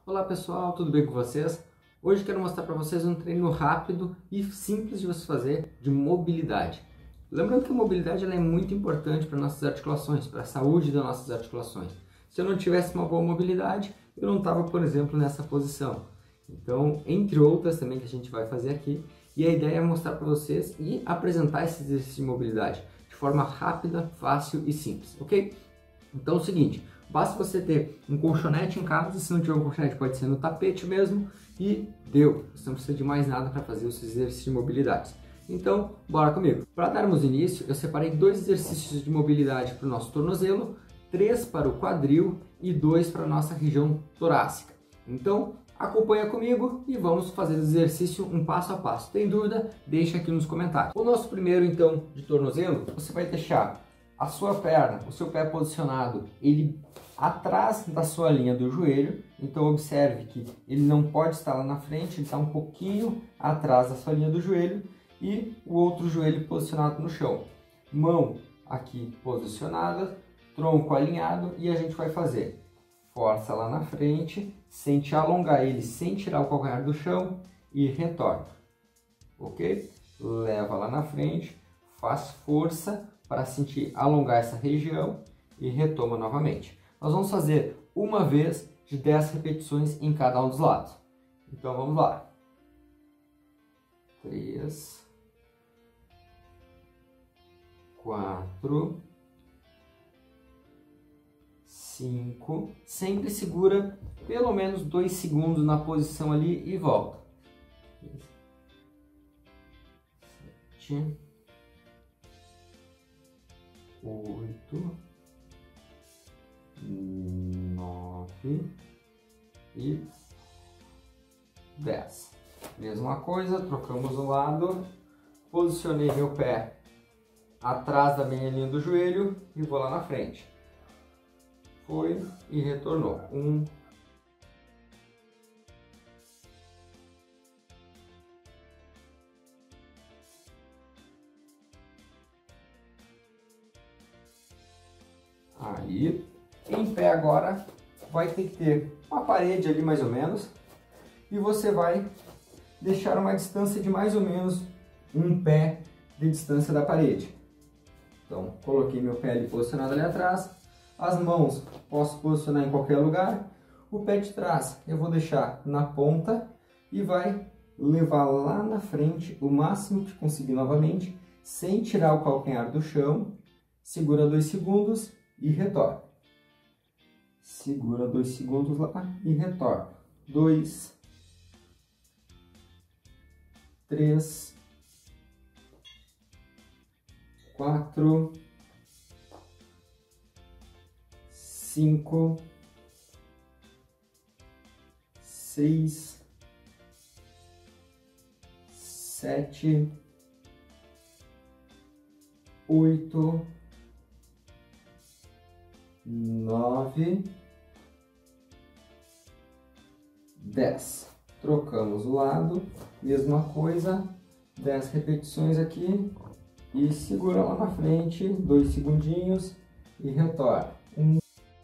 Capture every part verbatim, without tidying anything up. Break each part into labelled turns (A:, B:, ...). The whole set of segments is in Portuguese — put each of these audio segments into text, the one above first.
A: Olá pessoal, tudo bem com vocês? Hoje quero mostrar para vocês um treino rápido e simples de você fazer de mobilidade. Lembrando que a mobilidade ela é muito importante para nossas articulações, para a saúde das nossas articulações. Se eu não tivesse uma boa mobilidade, eu não estava, por exemplo, nessa posição. Então, entre outras também que a gente vai fazer aqui, e a ideia é mostrar para vocês e apresentar esse exercício de mobilidade de forma rápida, fácil e simples, ok? Então é o seguinte, basta você ter um colchonete em casa, se não tiver um colchonete pode ser no tapete mesmo, e deu, você não precisa de mais nada para fazer os exercícios de mobilidade. Então, bora comigo! Para darmos início, eu separei dois exercícios de mobilidade para o nosso tornozelo, três para o quadril e dois para a nossa região torácica. Então, acompanha comigo e vamos fazer o exercício um passo a passo. Tem dúvida? Deixa aqui nos comentários. O nosso primeiro, então, de tornozelo, você vai deixar a sua perna, o seu pé posicionado, ele atrás da sua linha do joelho. Então observe que ele não pode estar lá na frente, ele está um pouquinho atrás da sua linha do joelho e o outro joelho posicionado no chão. Mão aqui posicionada, tronco alinhado e a gente vai fazer força lá na frente, sem te alongar ele, sem tirar o calcanhar do chão e retorna, ok? Leva lá na frente, faz força para sentir alongar essa região e retoma novamente. Nós vamos fazer uma vez de dez repetições em cada um dos lados. Então vamos lá. três, quatro, cinco. Sempre segura pelo menos dois segundos na posição ali e volta. sete, oito, nove e dez. Mesma coisa, trocamos o lado, posicionei meu pé atrás da minha linha do joelho e vou lá na frente. Foi e retornou. Um, aí, em pé agora, vai ter que ter uma parede ali mais ou menos, e você vai deixar uma distância de mais ou menos um pé de distância da parede. Então, coloquei meu pé ali posicionado ali atrás, as mãos posso posicionar em qualquer lugar, o pé de trás eu vou deixar na ponta e vai levar lá na frente o máximo que conseguir novamente, sem tirar o calcanhar do chão, segura dois segundos e retorna. Segura dois segundos lá e retorna. Dois, três, quatro, cinco, seis, sete, oito, nove, dez. Trocamos o lado, mesma coisa, dez repetições aqui e segura lá na frente, dois segundinhos e retorna. Um,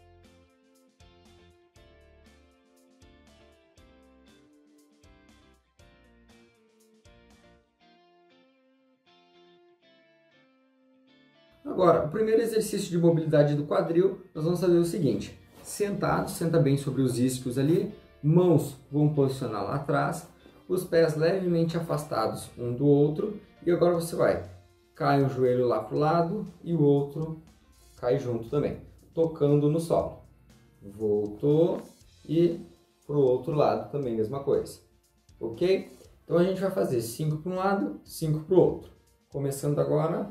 A: Agora, o primeiro exercício de mobilidade do quadril, nós vamos fazer o seguinte. Sentado, senta bem sobre os isquios ali, mãos vão posicionar lá atrás, os pés levemente afastados um do outro, e agora você vai, cai um joelho lá para o lado e o outro cai junto também, tocando no solo. Voltou e para o outro lado também, mesma coisa. Ok? Então a gente vai fazer cinco para um lado, cinco para o outro. Começando agora.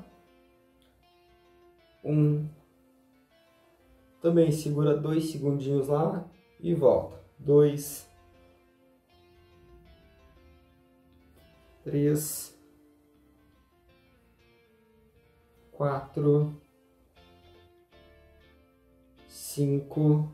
A: Um, também segura dois segundinhos lá e volta. Dois, três, quatro, cinco,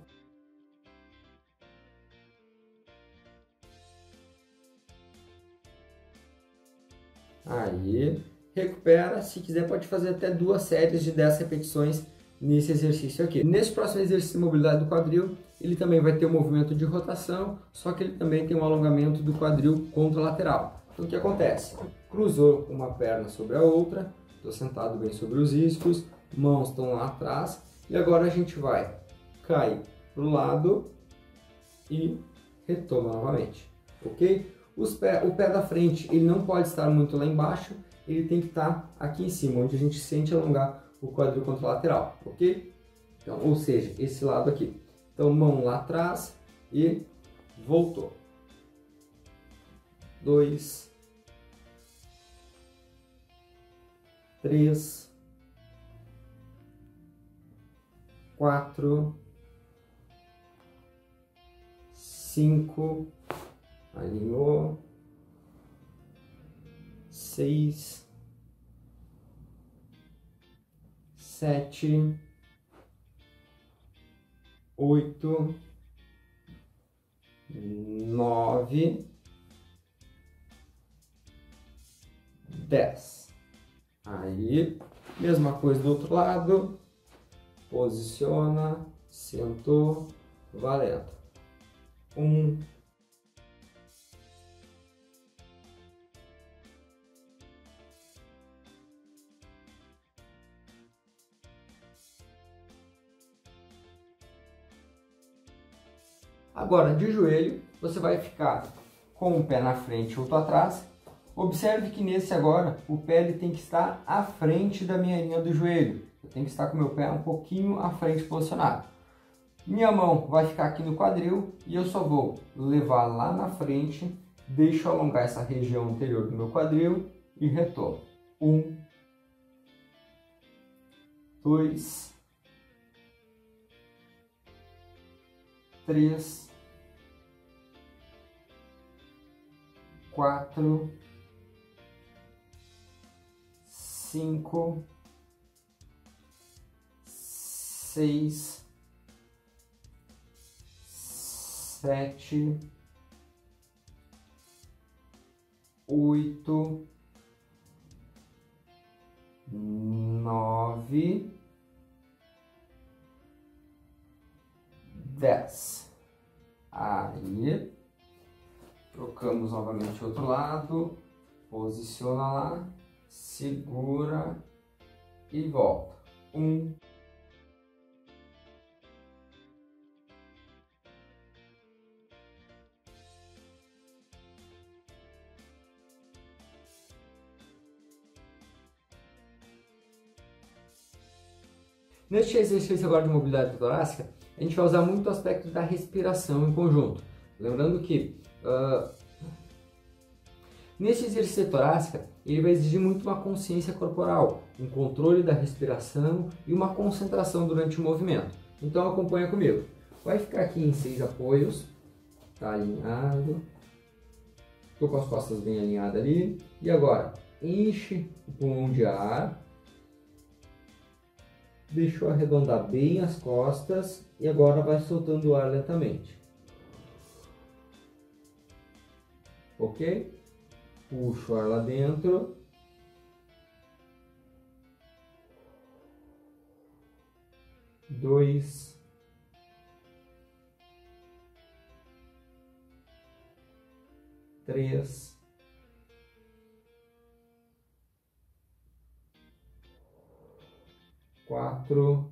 A: aí. Recupera, se quiser pode fazer até duas séries de dez repetições nesse exercício aqui. Nesse próximo exercício de mobilidade do quadril, ele também vai ter um movimento de rotação, só que ele também tem um alongamento do quadril contralateral. Então o que acontece? Cruzou uma perna sobre a outra, estou sentado bem sobre os isquios, mãos estão lá atrás, e agora a gente vai cair para o lado e retoma novamente, ok? Os pé, o pé da frente ele não pode estar muito lá embaixo, ele tem que estar aqui em cima, onde a gente sente alongar o quadril contralateral, ok? Então, ou seja, esse lado aqui. Então, mão lá atrás e voltou. Dois, três, quatro, cinco, alinhou, seis, sete, oito, nove, dez. Aí, mesma coisa do outro lado, posiciona, sentou, valendo. Um, Agora, de joelho, você vai ficar com o pé na frente ou atrás. Observe que nesse agora, o pé ele tem que estar à frente da minha linha do joelho. Eu tenho que estar com o meu pé um pouquinho à frente posicionado. Minha mão vai ficar aqui no quadril e eu só vou levar lá na frente, deixo alongar essa região anterior do meu quadril e retomo. Um, dois, três, quatro, cinco, seis, sete, oito, nove, dez. Aí, trocamos novamente o outro lado, posiciona lá, segura e volta. Um, Neste exercício agora de mobilidade torácica, a gente vai usar muito o aspecto da respiração em conjunto. Lembrando que uh, neste exercício torácica, ele vai exigir muito uma consciência corporal, um controle da respiração e uma concentração durante o movimento. Então acompanha comigo. Vai ficar aqui em seis apoios, tá alinhado. Estou com as costas bem alinhadas ali. E agora, enche o pulmão de ar. Deixou arredondar bem as costas e agora vai soltando o ar lentamente. Ok? Puxa o ar lá dentro. Dois. Três. Quatro,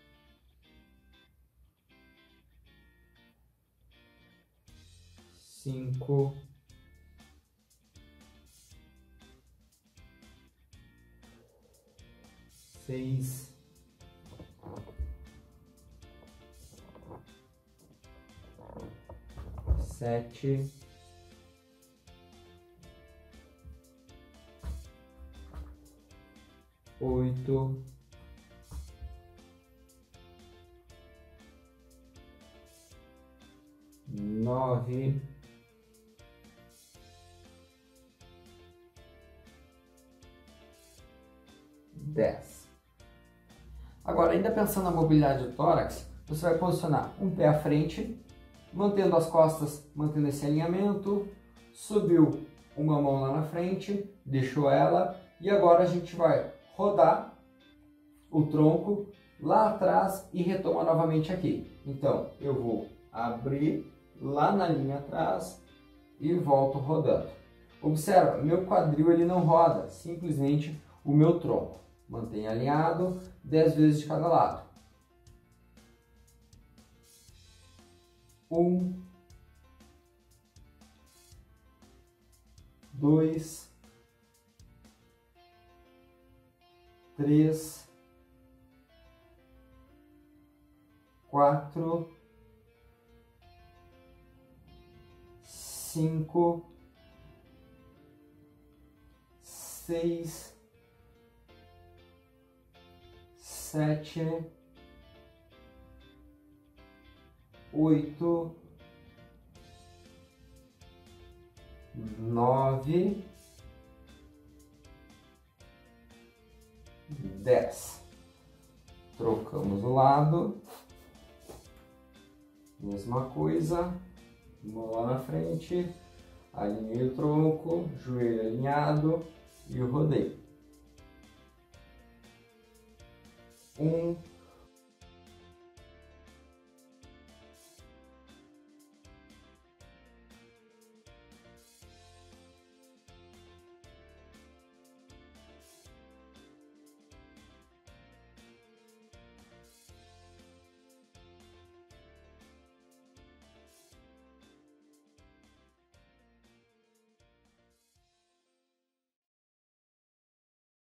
A: cinco, seis, sete, oito, nove, dez. Agora, ainda pensando na mobilidade do tórax, você vai posicionar um pé à frente, mantendo as costas, mantendo esse alinhamento, subiu uma mão lá na frente, deixou ela, e agora a gente vai rodar o tronco lá atrás e retoma novamente aqui. Então, eu vou abrir lá na linha atrás e volto rodando. Observa, meu quadril ele não roda, simplesmente o meu tronco. Mantenha alinhado dez vezes de cada lado. Um, dois, três, quatro, cinco, seis, sete, oito, nove, dez. Trocamos o lado. Mesma coisa. Mão lá na frente. Alinhei o tronco, joelho alinhado e rodei. Um,